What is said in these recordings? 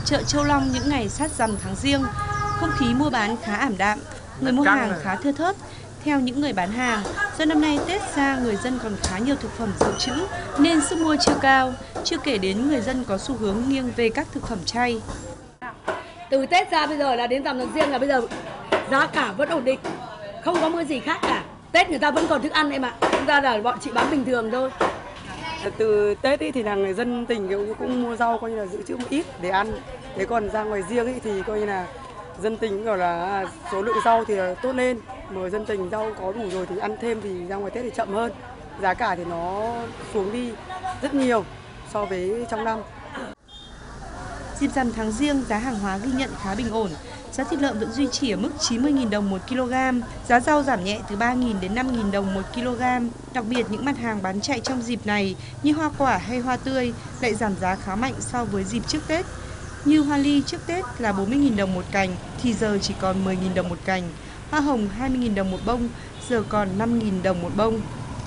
chợ Châu Long những ngày sát rằm tháng Giêng, không khí mua bán khá ảm đạm, người mua hàng khá thưa thớt. Theo những người bán hàng, do năm nay Tết ra người dân còn khá nhiều thực phẩm dự trữ nên sức mua chưa cao, chưa kể đến người dân có xu hướng nghiêng về các thực phẩm chay. Từ Tết ra bây giờ là đến rằm tháng Giêng là bây giờ giá cả vẫn ổn định, không có cái gì khác cả. Tết người ta vẫn còn thức ăn em ạ, chúng ta là bọn chị bán bình thường thôi. Từ Tết thì là người dân tỉnh cũng mua rau coi như là dự trữ một ít để ăn. Thế còn ra ngoài riêng thì coi như là dân tỉnh gọi là số lượng rau thì là tốt lên. Mà dân tỉnh rau có đủ rồi thì ăn thêm thì ra ngoài Tết thì chậm hơn. Giá cả thì nó xuống đi rất nhiều so với trong năm. Dịp rằm tháng Giêng, giá hàng hóa ghi nhận khá bình ổn. Giá thịt lợn vẫn duy trì ở mức 90.000 đồng 1 kg, giá rau giảm nhẹ từ 3.000 đến 5.000 đồng 1 kg. Đặc biệt những mặt hàng bán chạy trong dịp này như hoa quả hay hoa tươi lại giảm giá khá mạnh so với dịp trước Tết. Như hoa ly trước Tết là 40.000 đồng một cành thì giờ chỉ còn 10.000 đồng một cành. Hoa hồng 20.000 đồng một bông, giờ còn 5.000 đồng một bông.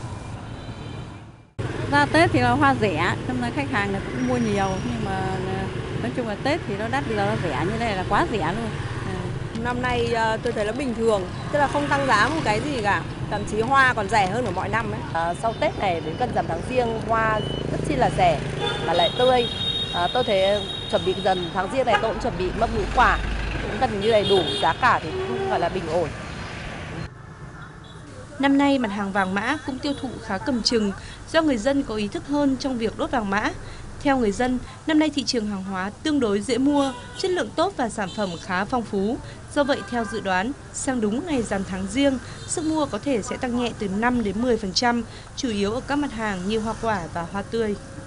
Ra Tết thì là hoa rẻ, hôm nay khách hàng cũng mua nhiều, nhưng mà nói chung là Tết thì nó đắt, bây giờ nó rẻ như này là quá rẻ luôn. Năm nay tôi thấy nó bình thường, tức là không tăng giá một cái gì cả, thậm chí hoa còn rẻ hơn ở mọi năm ấy. Sau Tết này đến gần rằm tháng Giêng hoa rất chi là rẻ và lại tươi. Tôi thấy chuẩn bị dần tháng Giêng này tôi cũng chuẩn bị mâm ngũ quả, cũng gần như đầy đủ, giá cả thì cũng gọi là bình ổn. Năm nay mặt hàng vàng mã cũng tiêu thụ khá cầm chừng do người dân có ý thức hơn trong việc đốt vàng mã. Theo người dân, năm nay thị trường hàng hóa tương đối dễ mua, chất lượng tốt và sản phẩm khá phong phú. Do vậy, theo dự đoán, sang đúng ngày rằm tháng Giêng, sức mua có thể sẽ tăng nhẹ từ 5 đến 10%, chủ yếu ở các mặt hàng như hoa quả và hoa tươi.